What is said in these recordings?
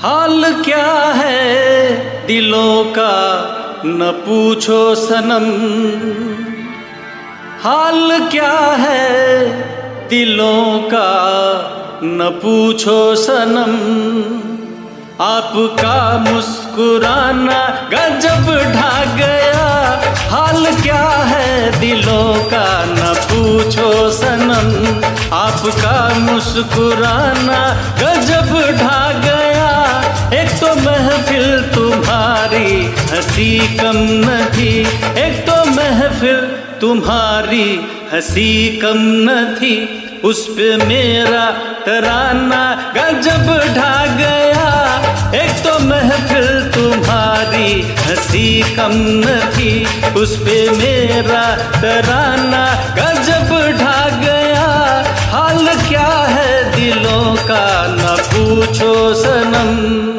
हाल क्या है दिलों का न पूछो सनम, हाल क्या है दिलों का न पूछो सनम। आपका मुस्कुराना गजब ढा गया, हाल क्या है दिलों का न पूछो सनम। आपका मुस्कुराना गजब ढा गया, एक तो महफिल तुम्हारी हंसी कम न थी, एक तो महफिल तुम्हारी हंसी कम न थी। उस पे मेरा तराना गजब ढा गया, एक तो महफिल तुम्हारी हंसी कम न थी, उस पे मेरा तराना गजब ढा गया। हाल क्या है दिलों का न पूछो सनम।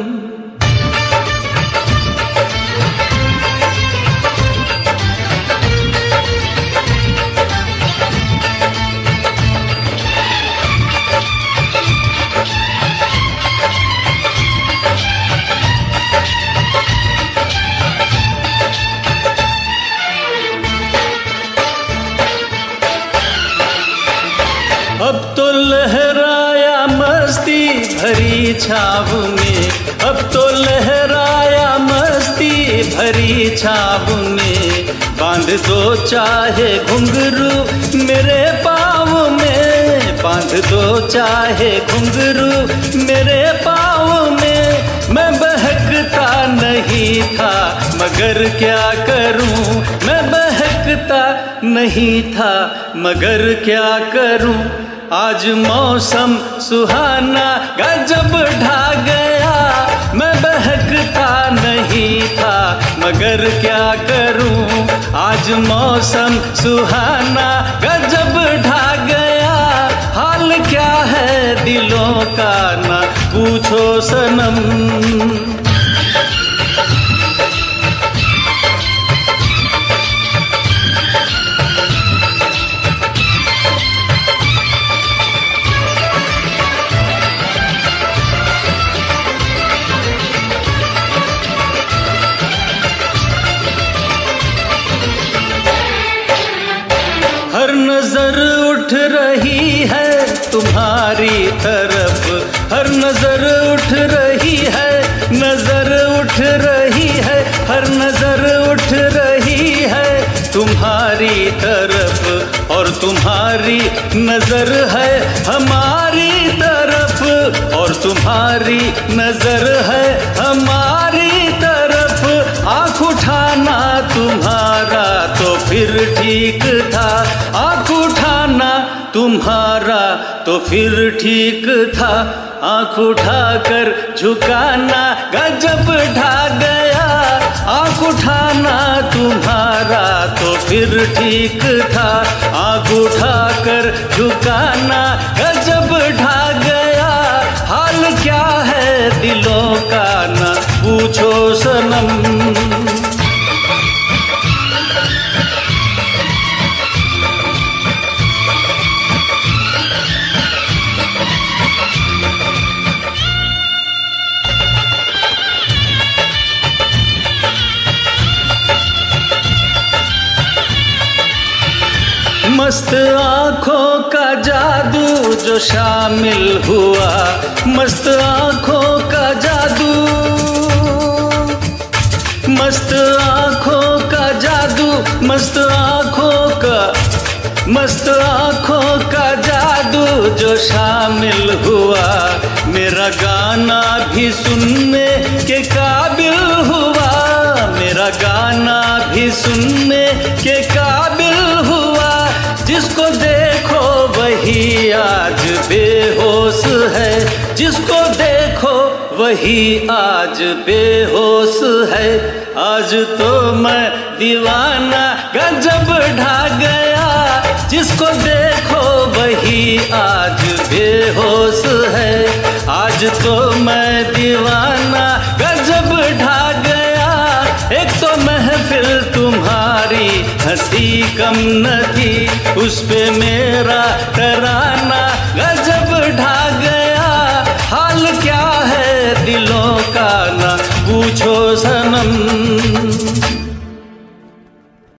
अब तो लहराया मस्ती भरी छाव में, अब तो लहराया मस्ती भरी छाव में। बांध दो चाहे घुंघरू मेरे पाँव में, बांध दो चाहे घुंघरू मेरे पाँव में। मैं बहकता नहीं था मगर क्या करूं, मैं बहकता नहीं था मगर क्या करूं। आज मौसम सुहाना गजब ढा गया, मैं बहकता नहीं था मगर क्या करूं। आज मौसम सुहाना गजब ढा गया, हाल क्या है दिलों का न पूछो सनम। हर नजर उठ रही है तुम्हारी तरफ, हर नजर उठ रही है, नजर उठ रही है, हर नजर उठ रही है तुम्हारी तरफ। और तुम्हारी नजर है हमारी तरफ, और तुम्हारी नजर है हमारी तरफ। आँख उठाना तुम्हारा तो फिर ठीक था, आँख उठाना तुम्हारा तो फिर ठीक था। आँख उठाकर झुकाना गजब ढा गया, आँख उठाना तुम्हारा तो फिर ठीक था। आँख उठाकर झुकाना गजब ढा गया, हाल क्या है दिलों का न पूछो सनम। मस्त आँखों का जादू जो शामिल हुआ, मस्त आँखों का जादू, मस्त आँखों का जादू, मस्त आँखों का, मस्त आँखों का जादू जो शामिल हुआ। मेरा गाना भी सुनने के काबिल हुआ, मेरा गाना भी सुनने के काबिल हुआ। जिसको देखो वही आज बेहोश है, जिसको देखो वही आज बेहोश है। आज तो मैं दीवाना गजब ढा गया, जिसको देखो वही आज बेहोश है। आज तो मैं दीवाना गजब ढा गया, एक तो महफिल तुम्हारी हंसी कम न थी, उस पे मेरा तराना गजब ढा गया। हाल क्या है दिलों का न पूछो सनम।